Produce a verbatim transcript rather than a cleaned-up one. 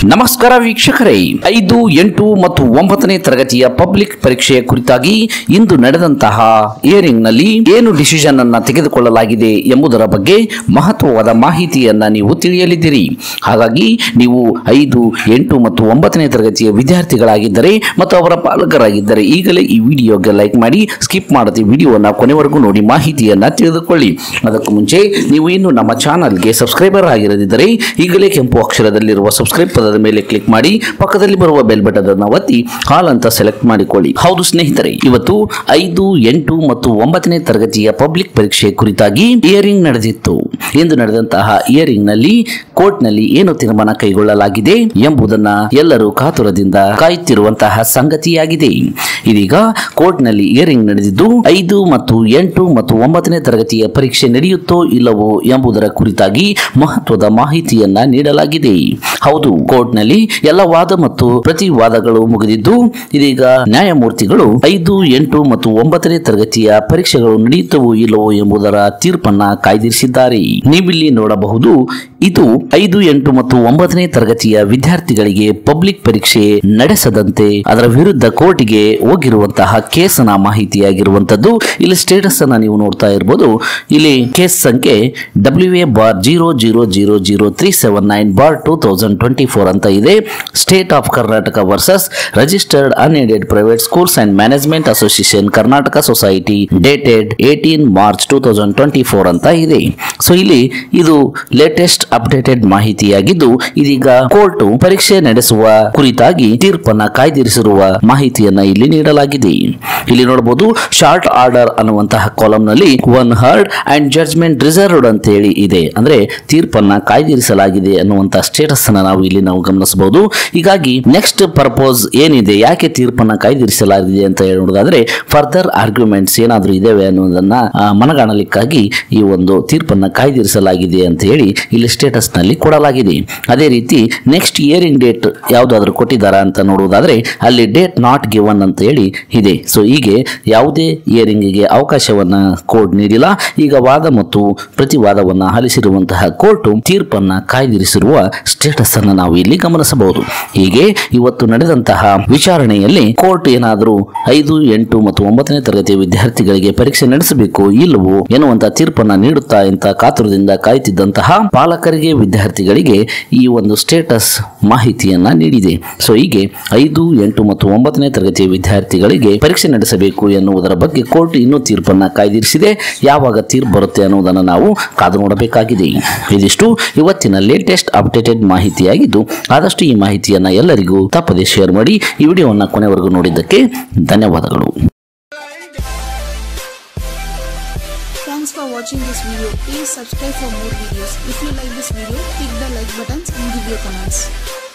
ನಮಸ್ಕಾರ ವೀಕ್ಷಕರೇ, ಐದು ಎಂಟು ಮತ್ತು ಒಂಬತ್ತನೇ ತರಗತಿಯ ಪಬ್ಲಿಕ್ ಪರೀಕ್ಷೆಯ ಕುರಿತಾಗಿ ಇಂದು ನಡೆದಂತಹ ಹಿಯರಿಂಗ್ ನಲ್ಲಿ ಏನು ಡಿಸಿಷನ್ ಅನ್ನ ತೆಗೆದುಕೊಳ್ಳಲಾಗಿದೆ ಎಂಬುದರ ಬಗ್ಗೆ ಮಹತ್ವವಾದ ಮಾಹಿತಿಯನ್ನ ನೀವು ತಿಳಿಯಲಿದ್ದೀರಿ. ಹಾಗಾಗಿ ನೀವು ಐದು ಎಂಟು ಮತ್ತು ಒಂಬತ್ತನೇ ತರಗತಿಯ ವಿದ್ಯಾರ್ಥಿಗಳಾಗಿದ್ದರೆ ಮತ್ತು ಅವರ ಪಾಲಕರಾಗಿದ್ದರೆ ಈಗಲೇ ಈ ವಿಡಿಯೋಗೆ ಲೈಕ್ ಮಾಡಿ, ಸ್ಕಿಪ್ ಮಾಡದೆ ವಿಡಿಯೋನ ಕೊನೆವರೆಗೂ ನೋಡಿ ಮಾಹಿತಿಯನ್ನ ತಿಳಿದುಕೊಳ್ಳಿ. ಅದಕ್ಕೂ ಮುಂಚೆ ನೀವು ಇನ್ನು ನಮ್ಮ ಚಾನಲ್ಗೆ ಸಬ್ಸ್ಕ್ರೈಬರ್ ಆಗಿರದಿದ್ದರೆ ಈಗಲೇ ಕೆಂಪು ಅಕ್ಷರದಲ್ಲಿರುವ ಸಬ್ಸ್ಕ್ರೈಬ್ ಪದದ ಮೇಲೆ ಕ್ಲಿಕ್ ಮಾಡಿ ಪಕ್ಕದಲ್ಲಿ ಬರುವ ಬೆಲ್ ಬಟನ್ ಅನ್ನು ಒತ್ತಿ ಹಾಲ್ ಅಂತ ಸೆಲೆಕ್ಟ್ ಮಾಡಿಕೊಳ್ಳಿ. ಹೌದು ಸ್ನೇಹಿತರೆ, ಇವತ್ತು ಐದು ಎಂಟು ಮತ್ತು ಒಂಬತ್ತನೇ ತರಗತಿಯ ಪಬ್ಲಿಕ್ ಪರೀಕ್ಷೆ ಕುರಿತಾಗಿ ಹಿಯರಿಂಗ್ ನಡೆದಿತ್ತು. ಇಂದು ನಡೆದಂತಹ ಹಿಯರಿಂಗ್ ನಲ್ಲಿ ಕೋರ್ಟ್ ನಲ್ಲಿ ಏನು ತೀರ್ಮಾನ ಕೈಗೊಳ್ಳಲಾಗಿದೆ ಎಂಬುದನ್ನ ಎಲ್ಲರೂ ಕಾತುರದಿಂದ ಕಾಯುತ್ತಿರುವಂತಹ ಸಂಗತಿಯಾಗಿದೆ. ಇದೀಗ ಕೋರ್ಟ್ ನಲ್ಲಿ ಹಿಯರಿಂಗ್ ನಡೆದಿದ್ದು ಐದು ಮತ್ತು ಎಂಟು ಮತ್ತು ಒಂಬತ್ತನೇ ತರಗತಿಯ ಪರೀಕ್ಷೆ ನಡೆಯುತ್ತೋ ಇಲ್ಲವೋ ಎಂಬುದರ ಕುರಿತಾಗಿ ಮಹತ್ವದ ಮಾಹಿತಿಯನ್ನ ನೀಡಲಾಗಿದೆ. ಹೌದು, ಕೋರ್ಟ್ ನಲ್ಲಿ ಎಲ್ಲ ವಾದ ಮತ್ತು ಪ್ರತಿವಾದಗಳು ಮುಗಿದಿದ್ದು ಇದೀಗ ನ್ಯಾಯಮೂರ್ತಿಗಳು ಐದು ಎಂಟು ಮತ್ತು ಒಂಬತ್ತನೇ ತರಗತಿಯ ಪರೀಕ್ಷೆಗಳು ನಡೆಯುತ್ತವೋ ಇಲ್ಲವೋ ಎಂಬುದರ ತೀರ್ಪನ್ನ ಕಾಯ್ದಿರಿಸಿದ್ದಾರೆ. ನೀವಿಲ್ಲಿ ನೋಡಬಹುದು, ಇದು ಐದು ಎಂಟು ಮತ್ತು ಒಂಬತ್ತನೇ ತರಗತಿಯ ವಿದ್ಯಾರ್ಥಿಗಳಿಗೆ ಪಬ್ಲಿಕ್ ಪರೀಕ್ಷೆ ನಡೆಸದಂತೆ ಅದರ ವಿರುದ್ಧ ಕೋರ್ಟಿಗೆ ಹೋಗಿರುವಂತಹ ಕೇಸನ ಮಾಹಿತಿಯಾಗಿರುವಂತದ್ದು. ಇಲ್ಲಿ ಸ್ಟೇಟಸ್ ಅನ್ನ ನೀವು ನೋಡ್ತಾ ಇರಬಹುದು. ಇಲ್ಲಿ ಕೇಸ್ ಸಂಖ್ಯೆ W A bar zero zero zero zero three seven nine bar two thousand twenty four ಅಂತ ಇದೆ. State of Karnataka versus registered unaided private schools and management association Karnataka society dated eighteen March two thousand twenty four ಅಂತ ಇದೆ. So ಇಲ್ಲಿ ಇದು latest updated ಮಾಹಿತಿಯಾಗಿದ್ದು ಇದೀಗ court ಪರೀಕ್ಷೆ ನಡೆಸುವ ಕುರಿತಾಗಿ ತೀರ್ಪನ್ನ ಕಾಯ್ದಿರಿಸಿರುವ ಮಾಹಿತಿಯನ್ನ ಇಲ್ಲಿ ನೀಡಲಾಗಿದೆ. ಇಲ್ಲಿ ನೋಡಬಹುದು, ಶಾರ್ಟ್ ಆರ್ಡರ್ ಅನ್ನುವಂತಹ ಕಾಲಂ ನಲ್ಲಿ one heard and judgment reserved ಅಂತ ಹೇಳಿ ಇದೆ. ಅಂದ್ರೆ ತೀರ್ಪನ್ನ ಕಾಯ್ದಿರಿಸಲಾಗಿದೆ ಅನ್ನುವಂತಹ ಸ್ಟೇಟಸ್ ಅನ್ನ ನಾವು ಇಲ್ಲಿ ನಾವು ಗಮನಿಸಬಹುದು. ಹೀಗಾಗಿ ನೆಕ್ಸ್ಟ್ ಪರ್ಪೋಸ್ ಏನಿದೆ, ಯಾಕೆ ತೀರ್ಪನ್ನ ಕಾಯ್ದಿರಿಸಲಾಗಿದೆ ಅಂತ ಹೇಳೋದಾದ್ರೆ ಫರ್ದರ್ ಆರ್ಗ್ಯುಮೆಂಟ್ಸ್ ಏನಾದರೂ ಇದಾವೆ ಅನ್ನೋದನ್ನ ಮನಗಾಣಲಿಕ್ಕಾಗಿ ಈ ಒಂದು ತೀರ್ಪನ್ನ ಕಾಯ್ದಿರಿಸಲಾಗಿದೆ ಅಂತ ಹೇಳಿ ಇಲ್ಲಿ ಸ್ಟೇಟಸ್ ನಲ್ಲಿ ಕೊಡಲಾಗಿದೆ. ಅದೇ ರೀತಿ ನೆಕ್ಸ್ಟ್ ಹಿಯರಿಂಗ್ ಡೇಟ್ ಯಾವುದಾದ್ರೂ ಕೊಟ್ಟಿದ್ದಾರಾ ಅಂತ ನೋಡುವುದಾದ್ರೆ ಅಲ್ಲಿ ಡೇಟ್ ನಾಟ್ ಗಿವನ್ ಅಂತ ಹೇಳಿ ಇದೆ. ಸೊ ಹೀಗೆ ಯಾವುದೇ ಹಿಯರಿಂಗ್ಗೆ ಅವಕಾಶವನ್ನ ಕೋರ್ಟ್ ನೀಡಿಲ್ಲ. ಈಗ ವಾದ ಮತ್ತು ಪ್ರತಿವಾದವನ್ನ ಆಲಿಸಿರುವಂತಹ ಕೋರ್ಟ್ ತೀರ್ಪನ್ನ ಕಾಯ್ದಿರಿಸಿರುವ ಸ್ಟೇಟಸ್ ಅನ್ನು ನಾವು ಇಲ್ಲಿ ಗಮನಿಸಬಹುದು. ಹೀಗೆ ಇವತ್ತು ನಡೆದಂತಹ ವಿಚಾರಣೆಯಲ್ಲಿ ಕೋರ್ಟ್ ಏನಾದರೂ ಐದು ಎಂಟು ಮತ್ತು ಒಂಬತ್ತನೇ ತರಗತಿಯ ವಿದ್ಯಾರ್ಥಿಗಳಿಗೆ ಪರೀಕ್ಷೆ ನಡೆಸಬೇಕು ಇಲ್ಲವೋ ಎನ್ನುವಂತಹ ತೀರ್ಪನ್ನ ನೀಡುತ್ತಾ ಅಂತ ಕಾತುರದಿಂದ ಕಾಯುತ್ತಿದ್ದಂತಹ ಪಾಲಕರಿಗೆ, ವಿದ್ಯಾರ್ಥಿಗಳಿಗೆ ಈ ಒಂದು ಸ್ಟೇಟಸ್ ಮಾಹಿತಿಯನ್ನ ನೀಡಿದೆ. ಸೊ ಹೀಗೆ ಐದು ಎಂಟು ಮತ್ತು ಒಂಬತ್ತನೇ ತರಗತಿಯ ವಿದ್ಯಾರ್ಥಿಗಳಿಗೆ ಪರೀಕ್ಷೆ ನಡೆಸಬೇಕು ಎನ್ನುವುದರ ಬಗ್ಗೆ ಕೋರ್ಟ್ ಇನ್ನೂ ತೀರ್ಪನ್ನ ಕಾಯ್ದಿರಿಸಿದೆ. ಯಾವಾಗ ತೀರ್ಪು ಬರುತ್ತೆ ಅನ್ನೋದನ್ನು ನಾವು ಕಾದು ನೋಡಬೇಕಾಗಿದೆ. ಇದಿಷ್ಟು ಇವತ್ತಿನ ಲೇಟೆಸ್ಟ್ ಅಪ್ಡೇಟೆಡ್ ಮಾಹಿತಿಯಾಗಿದ್ದು ಆದಷ್ಟು ಈ ಮಾಹಿತಿಯನ್ನ ಎಲ್ಲರಿಗೂ ತಪ್ಪದೆ ಶೇರ್ ಮಾಡಿ. ಈ ವಿಡಿಯೋವನ್ನು ಕೊನೆವರೆಗೂ ನೋಡಿದ್ದಕ್ಕೆ ಧನ್ಯವಾದಗಳು. Thanks for watching this video. Please subscribe for more videos. If you like this video, click the like buttons and give your comments.